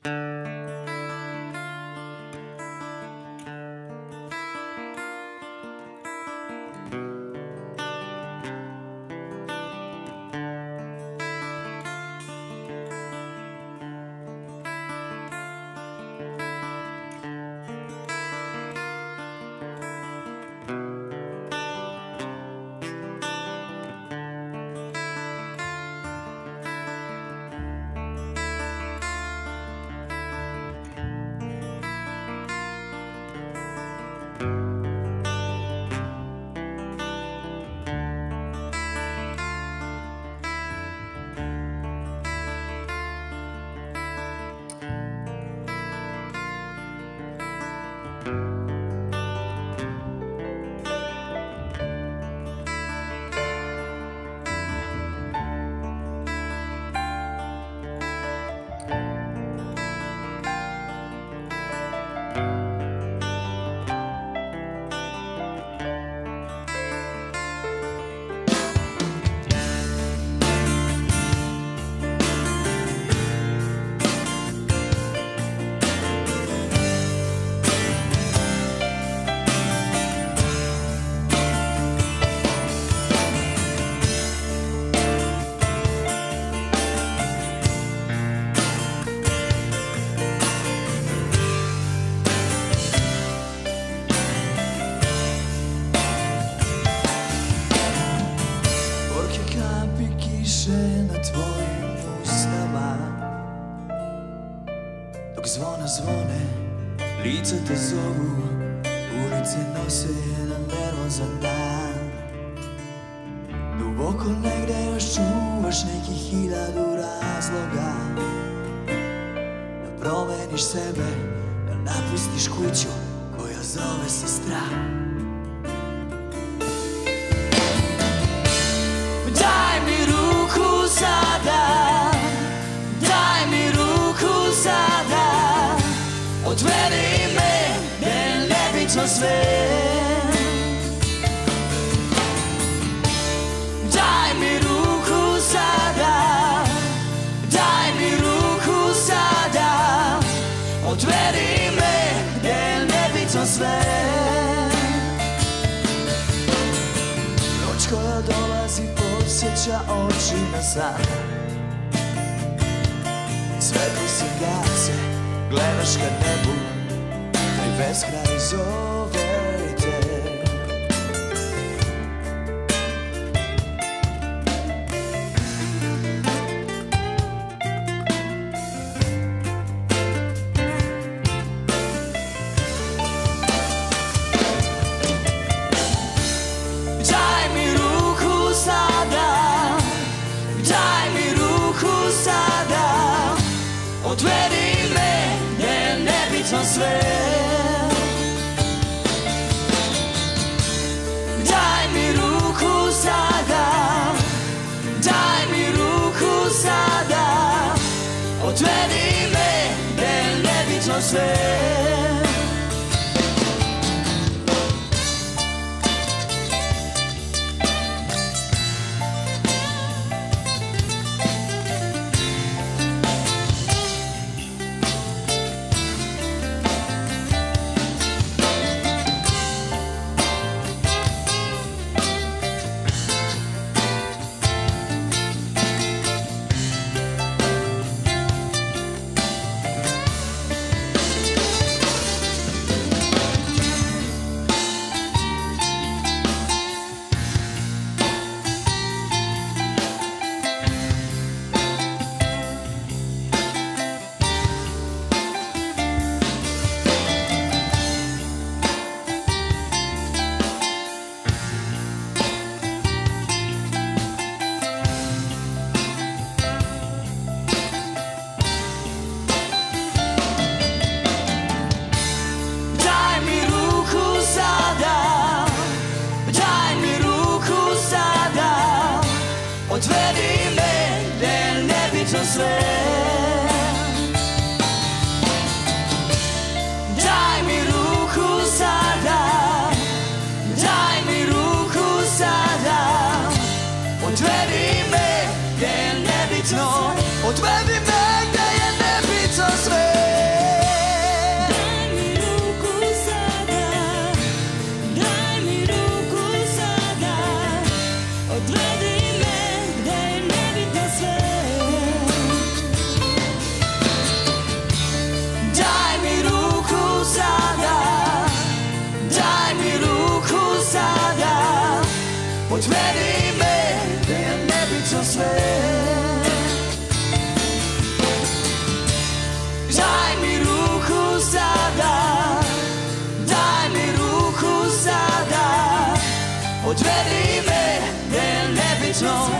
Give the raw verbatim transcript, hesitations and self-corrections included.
Zvona zvone, lica te zovu, ulice nose jedan nervozan dan. Duboko negde još čuvaš nekih hiljadu razloga da promeniš sebe, da napustiš kuću koja zove se strah. Daj mi ruku sada, daj mi ruku sada, odvedi me, jer nebitno sve. Daj mi ruku sada, daj mi ruku sada, odvedi me, jer nebitno sve. Noć koja dolazi podsjeća oči na san. Svetlo se gase, gledaš ka nebu, taj beskraj zove te. Daj mi ruku sada, daj mi ruku sada, odvedi me, jer nebitno sve. Daj mi ruku sada, daj mi ruku sada, odvedi me, jer nebitno sve. Odvedi me, jer nebitno sve. Daj mi ruku sada, daj mi ruku sada, odvedi me, jer nebitno, odvedi me, gdje je nebitno sve. vječno